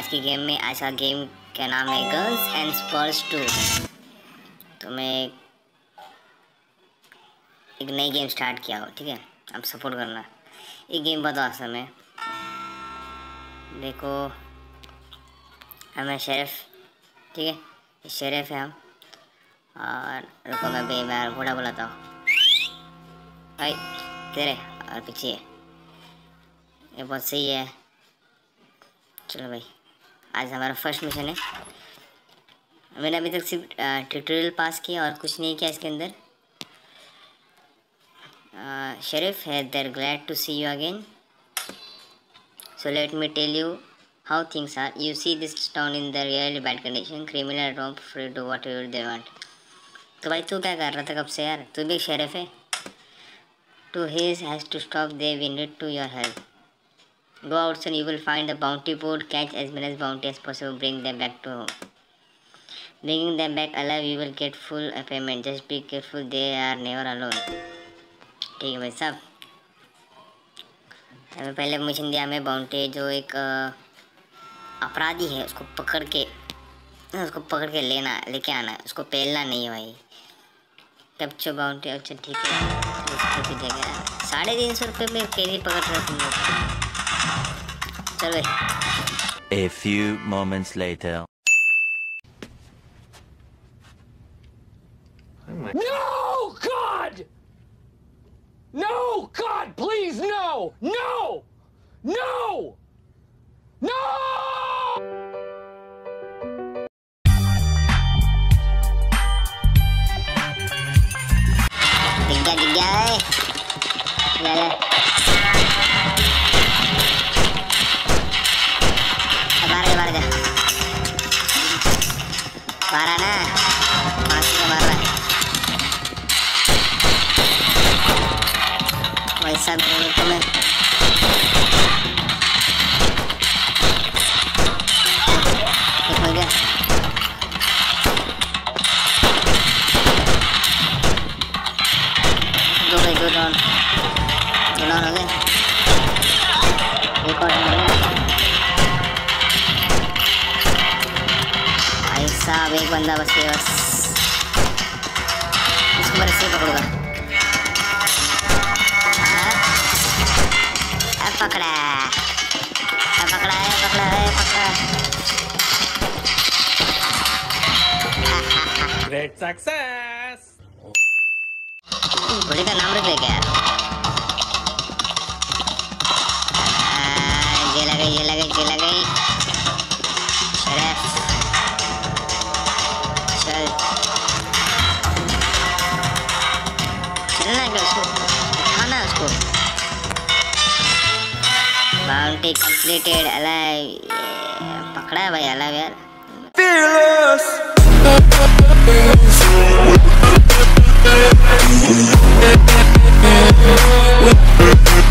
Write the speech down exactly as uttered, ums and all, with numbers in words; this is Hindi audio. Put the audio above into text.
की गेम में। आज का गेम का नाम है गर्ल्स एंड स्पर्स टू। तो मैं एक नई गेम स्टार्ट किया हो, ठीक है, आप सपोर्ट करना। ये गेम बहुत आसान है। देखो हमें शेरिफ, ठीक है, ये शेरिफ है हम। और रुको मैं बे मैं घोड़ा बुलाता हूँ भाई, तेरे और पीछे है। ये बहुत सही है। चलो भाई, आज हमारा फर्स्ट मिशन है। मैंने अभी तक सिर्फ ट्यूटोरियल पास किया और कुछ नहीं किया इसके अंदर। शेरिफ है there glad to see you again, so let me tell you how things are. You see this town in the really bad condition. Criminal roam free to whatever they want. तो भाई तू क्या कर रहा था कब से यार? तू भी शेरिफ है। To his has to stop. They we need to your help. Go outside. You will find the bounty board. Catch as many bounty as possible. Bring them back to home. Bringing them back alive, you will get full payment. Just be careful. They are never alone. ठीक है भाई साहब। हमें पहले मिशन दिया हमें बाउंटी, जो एक अपराधी है उसको पकड़ के उसको पकड़ के लेना लेके आना है, उसको पेलना नहीं है भाई। Capture bounty. अच्छा ठीक है, तो देगा साढ़े तीन सौ रुपये में कैदी पकड़ रहे तुम लोग। चलो A few moments later. No, God! No, God, please, no! No! No! No! दिख गया दिख गया है। ले ले बाहर जा बाहर जा बाहर आना, मास्क से मार रहा है भाई साहब। तो मैं हो गया दो भाई, दो राउंड दो राउंड हो गए। एक और भाई साहब, एक बंदा बस गया बस। इसको मैं रस्सी पकड़ूंगा। अब पकड़ा अब पकड़ा है पकड़ा है पकड़ा। Great success! घोड़े का नाम रख ले क्या यार? ये लगे ये लगे ये लगे। शेरिफ चल चलना क्या, उसको उठाना उसको। Bounty completed. अलाइव पकड़ा है भाई, अलाइव यार। Fearless.